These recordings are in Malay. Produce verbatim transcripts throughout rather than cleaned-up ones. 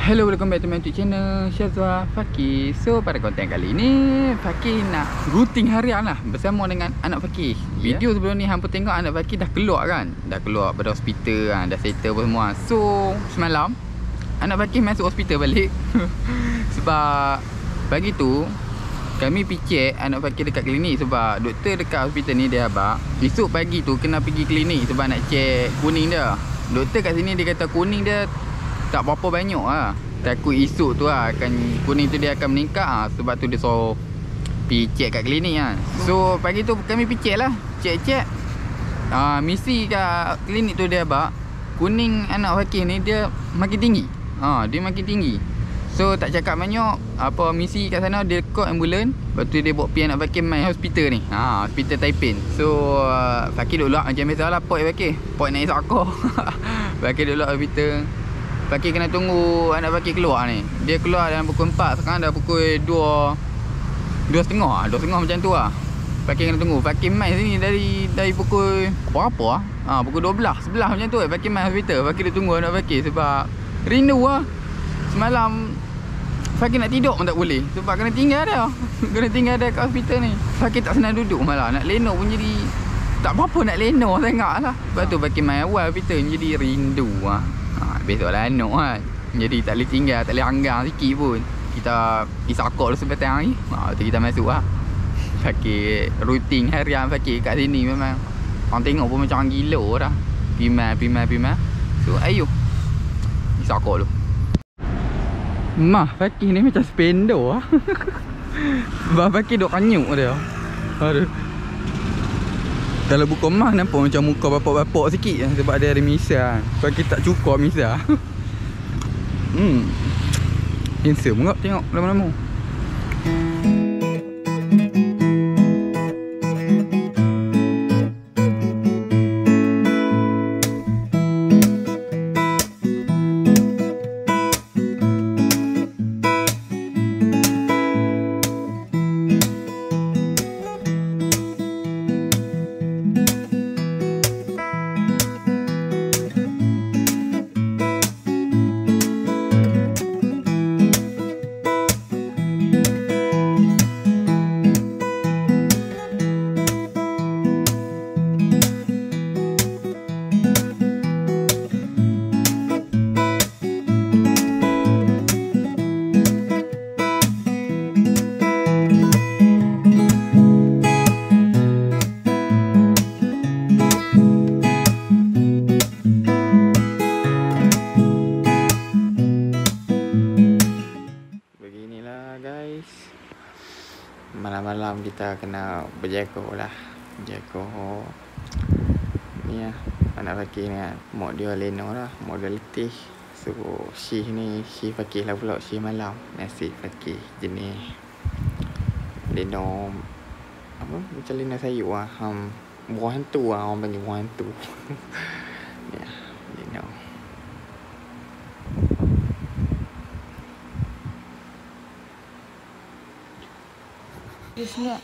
Hello, welcome back to my YouTube channel Syazwa Fakir. So pada konten kali ni Fakir nak rutin harian lah bersama dengan anak Fakir. Video yeah. sebelum ni hampa tengok anak Fakir dah keluar kan. Dah keluar pada hospital kan, dah settle apa semua. So semalam anak Fakir masuk hospital balik. Sebab pagi tu kami pergi check anak Fakir dekat klinik. Sebab doktor dekat hospital ni dia abang, esok pagi tu kena pergi klinik sebab nak check kuning dia. Doktor kat sini dia kata kuning dia tak berapa banyak lah. Takut esok tu lah akan kuning tu dia akan meningkat lah. Sebab tu dia suruh pergi check kat klinik lah. So pagi tu kami pergi check lah. Check-check uh, misi kat klinik tu dia abang, kuning anak Fakir ni dia makin tinggi. ha, Dia makin tinggi. So tak cakap banyak, apa misi kat sana dia call ambulans. Lepas tu dia bawa pergi anak Fakir main hospital ni. ha, Hospital Taiping. So uh, Fakir duduk lah macam biasa lah. Pok Fakir Pok naik sokor. Fakir duduk lah hospital. Fakir kena tunggu anak Fakir keluar ni. Dia keluar dalam pukul empat. Sekarang dah pukul dua dua setengah dua setengah macam tu lah. Fakir kena tunggu. Fakir main sini dari dari pukul berapa lah? Ha, pukul dua belas sebelas macam tu. Fakir main hospital. Fakir dia tunggu anak Fakir sebab rindu lah. Semalam Fakir nak tidur pun tak boleh sebab kena tinggal dia. Kena tinggal dia kat hospital ni. Fakir tak senang duduk malah. Nak lenok pun jadi tak apa-apa nak lenok sangat lah. Sebab tu Fakir main awal hospital jadi rindu lah. Ha, besok lah anak kan. Jadi tak boleh tinggal, tak boleh hanggang sikit pun. Kita isakok dulu sebatang hari. Ha, tu kita masuk lah. Fakir rutin harian Fakir kat sini memang. Orang tengok pun macam orang gila dah. Pimai, pimai, pimai. So ayo isakok dulu. Mah Fakir ni macam spendo lah. Sebab Fakir duk kanyuk dia. Aduh. Kalau buka mah nampak macam muka bapak-bapak sikit. Sebab dia ada misal. Fakir tak cukup misal. Hmm handsome enggak tengok lama-lama. Malam-malam kita kena berjaga lah. Berjaga ni lah anak Fakir ni lah. Mak dia lena lah. Mak dia letih. So shift ni shift Fakir lah pula. Shift malam. Nasib Fakir jenis lena apa macam lena sayur lah. um, Buah hantu lah. Orang panggil buah hantu. Ni lah lena. Bismillah.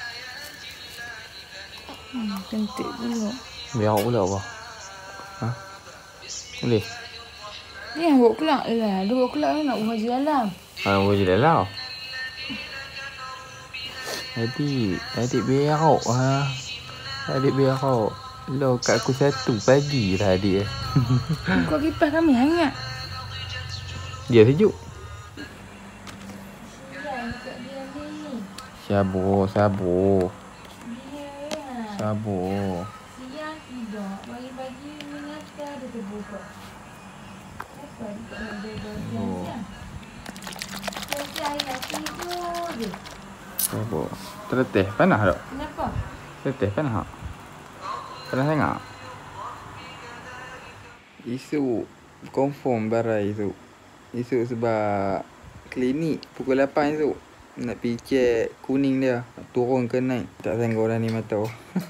Hmm, cantik pula. Biar pula apa? Ha? Boleh? Ni yang bawa kelak lah. Dia bawa kelak ni nak buat haji dalam. Ha, buat haji dalam. Adik, adik berok ha. Adik berok. Lo kat aku satu pagi lah adik. Kau kipas kami hangat. Dia sejuk. Sabar, sabar. Sabar. Siang tidak. Pagi-pagi mengata dia terbuka. Apa dia tak nak jaga siang-siang? Siang-siang nak tidur je. Sabar. Terletih. Panas tak? Kenapa? Terletih panas tak? Panas sangat? Esok confirm barai esok. Esok sebab klinik pukul lapan esok. Nak pergi check kuning dia turun ke naik. Tak sanggup dah ni mata.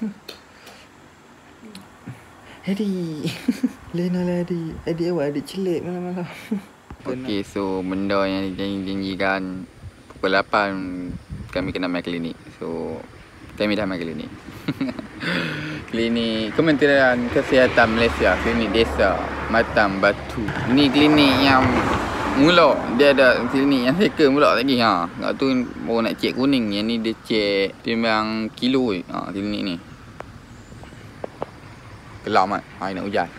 Adik. Lena lah adik. Adik awak adik celik malam-malam. Okey, so benda yang dijanjikan pukul lapan kami kena main klinik. So kami dah main klinik. Klinik Kementerian Kesihatan Malaysia, klinik desa Matam Batu. Ni klinik yang mulak. Dia ada klinik yang seka mulak lagi. Ha. Kat tu baru nak cek kuning. Yang ni dia cek timbang kilo je. Ha, klinik ni. Gelap mat. Hari nak hujan.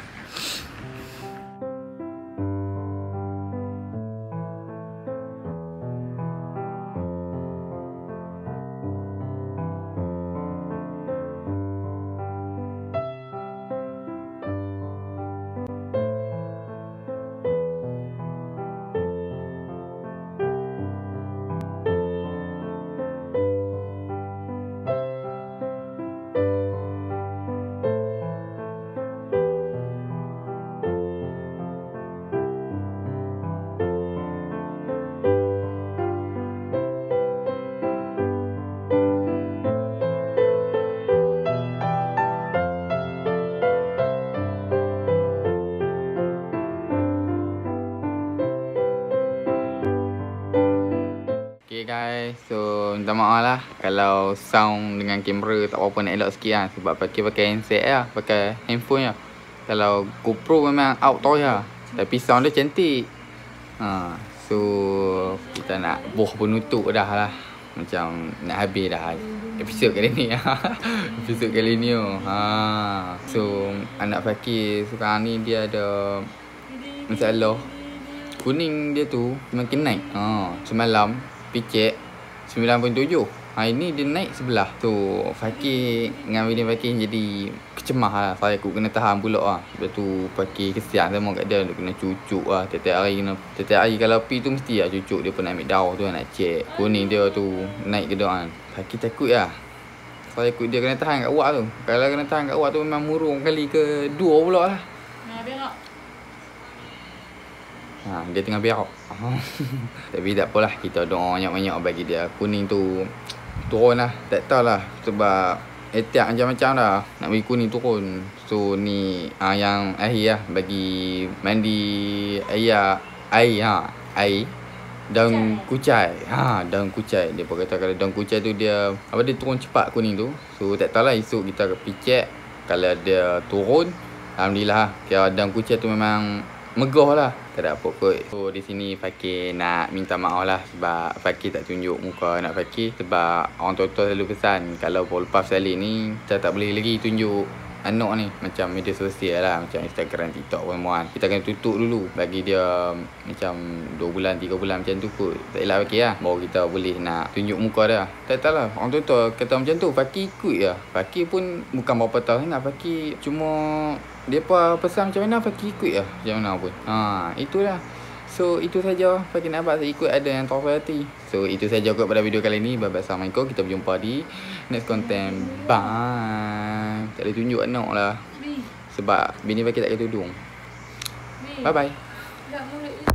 Okay guys, so minta maaf lah kalau sound dengan kamera tak apa-apa nak elok sikit lah. Sebab pakai pakai handset lah, pakai handphone lah. Kalau GoPro memang out toy lah. Tapi sound dia cantik. ha, So kita nak boh penutup dah lah. Macam nak habis dah episod kali ni. Episod kali ni oh. ha. So anak Fakir sekarang ni dia ada masalah kuning dia tu makin naik. ha. Semalam picek sembilan perpuluhan tujuh. Hari ni dia naik sebelah. So Fakir dengan bini Fakir jadi kecemah lah. Saya aku kena tahan pula lah. Lepas tu Fakir kesian sama kat dia. Dia kena cucuk lah. Tiap-tiap hari kena, tiap-tiap hari kalau pi tu mesti lah cucuk. Dia pun nak ambil daun tu nak cek kuning dia tu naik ke tak kan. Fakir takut lah. Saya ikut dia kena tahan kat uak tu. Kalau kena tahan kat uak tu memang murung kali ke dua pula lah. Nah, berak. Ha, dia tengah berak. Tapi tak apalah, kita doa banyak-banyak bagi dia kuning tu turun lah. Tak tahu lah sebab etiak macam-macam dah nak bagi kuning turun. So ni ha, yang akhir lah bagi mandi air air ha air daun kucai. Ha, daun kucai. Dia pun kata kalau daun kucai tu dia apa dia turun cepat kuning tu. So tak tahulah esok kita picek kalau dia turun, alhamdulillah. Kira daun kucai tu memang megah lah. Tak ada apa kot. So di sini Fakir nak minta maaf lah sebab Fakir tak tunjuk muka anak Fakir. Sebab orang tua-tua selalu pesan kalau lepas sekali ni kita tak boleh lagi tunjuk anak ni macam media sosial lah, macam Instagram, TikTok pun. Kita kena tutup dulu bagi dia macam dua bulan, tiga bulan macam tu kot. Tak elak Fakir lah. Baru kita boleh nak tunjuk muka dia. Tak tahu lah orang tua-tua kata macam tu. Fakir ikut lah. Fakir pun bukan berapa tahun nak. Fakir cuma dia apa pesan macam mana Fakir ikut lah macam mana pun. Ha, itulah. So itu saja Fakir nak buat. Saya ikut ada yang tahu hati. So itu saja kot pada video kali ni. Bye bye, assalamualaikum. Kita berjumpa di next content. Bye. Tak boleh tunjuk anak lah sebab bini Fakir tak pakai tudung. Bye bye.